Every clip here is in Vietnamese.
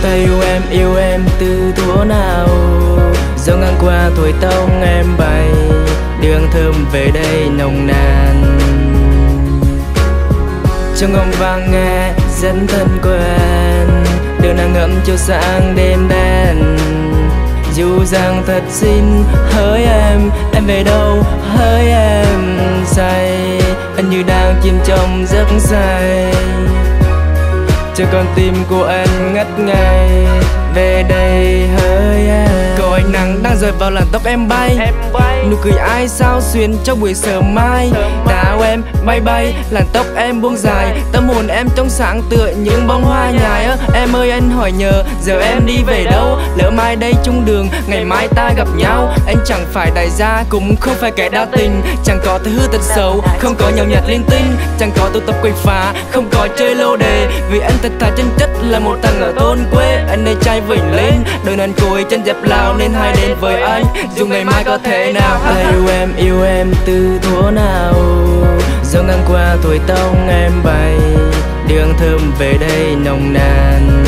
Ta yêu em từ thuở nào, gió ngang qua thổi tông em bay, đường thơm về đây nồng nàn. Trong ngóng vang nghe dẫn thân quen, đường nàng ngậm chiều sáng đêm đen. Dù rằng thật xin hỡi em về đâu hỡi em say, anh như đang chìm trong giấc say. Cho con tim của anh ngất ngây, về đây hỡi em. Cậu ánh nắng đang rơi vào làn tóc em bay, nụ cười ai sao xuyên trong buổi sớm mai. Táo em bay bay, làn tóc em buông dài, tâm hồn em trong sáng tựa những bông hoa nhài. Em ơi anh hỏi nhờ, giờ em đi về đâu? Lỡ mai đây chung đường, ngày mai ta gặp nhau. Anh chẳng phải đại gia, cũng không phải kẻ đa tình, chẳng có thứ hư tật xấu, không có nhậu nhạt linh tinh, chẳng có tụ tập quậy phá, không có chơi lô đề. Vì anh thật thà chân chất là một thằng ở thôn quê. Anh đây trai vỉnh lên, đôi nàn cối chân dép lao, nên hai đến với anh dù ngày mai có thể nào. Ta yêu em từ thuở nào, gió ngang qua thổi tông em bay, đường thơm về đây nồng nàn.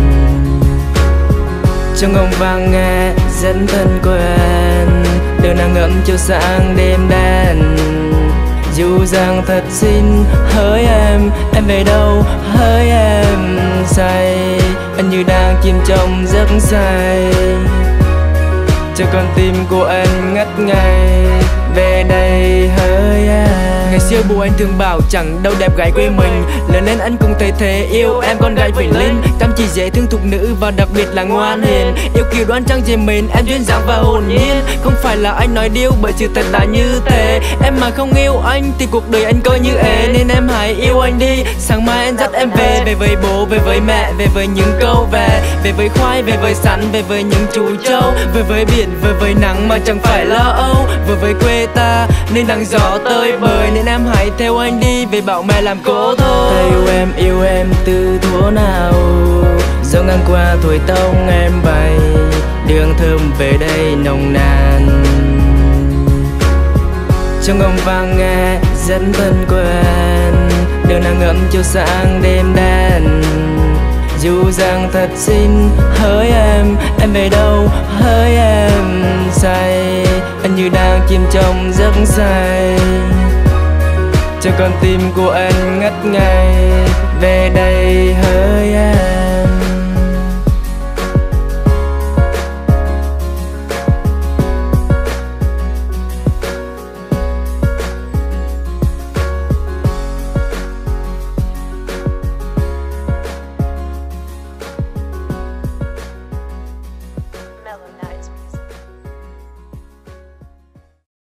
Trong ngóng vang nghe dẫn thân quen, đường nàng ngậm chiều sáng đêm đen. Dù rằng thật xin hỡi em về đâu hỡi em say, anh như đang chìm trong giấc say. Cho con tim của anh ngất ngây, về đây hỡi em. Ngày xưa bố anh thường bảo chẳng đâu đẹp gái quê mình, lớn lên anh cũng thấy thế, yêu em con gái Vĩnh Linh. Chăm chỉ dễ thương thục nữ và đặc biệt là ngoan hiền, yêu kiều đoan trang dễ mến, em duyên dáng và hồn nhiên. Không phải là anh nói điêu bởi sự thật là như thế, em mà không yêu anh thì cuộc đời anh coi như ế. Nên em hãy yêu anh đi, sáng mai anh dắt em về, về với bố, về với mẹ, về với những câu về với khoai, về với sắn, về với những chú trâu, về với biển, về với nắng mà chẳng phải lo âu, về với quê ta nên nắng gió tơi bời. Nên em hãy theo anh đi, về bảo mẹ làm cố thôi. Ta yêu em từ thuở nào, gió ngang qua thổi tông em bay, đường thơm về đây nồng nàn. Trong ngóng vang nghe dẫn thân quen, đường nàng ngậm chiều sáng đêm đen. Dù rằng thật xin hỡi em về đâu hỡi em say, anh như đang chìm trong giấc say. Cho con tim của anh ngất ngây, về đây hỡi em.